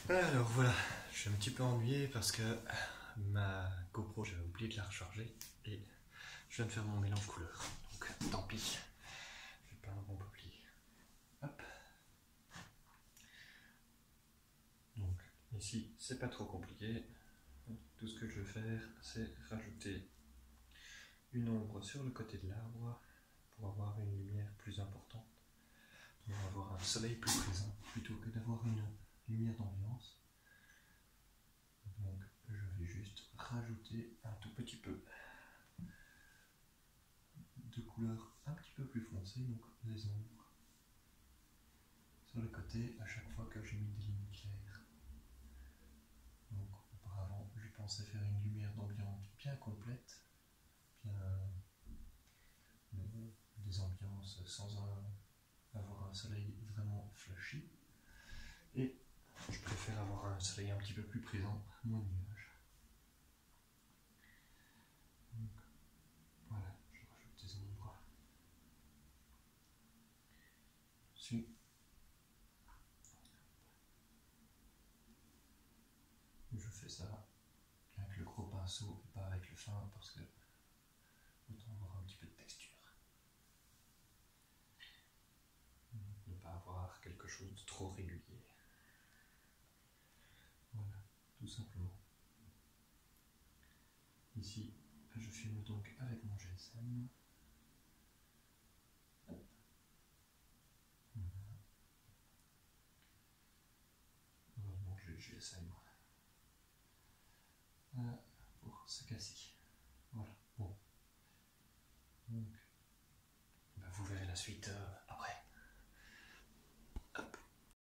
Alors voilà, je suis un petit peu ennuyé parce que ma GoPro, j'avais oublié de la recharger et je viens de faire mon mélange couleur. Donc tant pis, je vais peindre mon peuplier. Hop. Donc ici, c'est pas trop compliqué. Tout ce que je vais faire, c'est rajouter une ombre sur le côté de l'arbre pour avoir une lumière plus importante, pour avoir un soleil plus présent plutôt que d'avoir une lumière d'ambiance. Donc je vais juste rajouter un tout petit peu de couleur un petit peu plus foncée, donc les ombres sur le côté à chaque fois que j'ai mis des lignes claires. Donc auparavant je pensais faire une lumière d'ambiance bien complète, bien des ambiances sans avoir un soleil vraiment flashy, et je préfère avoir un soleil un petit peu plus présent, moins de nuages. Donc voilà, je rajoute des ombres dessus. Je fais ça avec le gros pinceau et pas avec le fin parce que autant avoir un petit peu de texture. Ne pas avoir quelque chose de trop régulier. Voilà, tout simplement. Ici, je filme donc avec mon GSM. Hop. Voilà. Heureusement, j'ai le GSM pour ce cas-ci. Voilà, bon. Donc, vous verrez la suite après.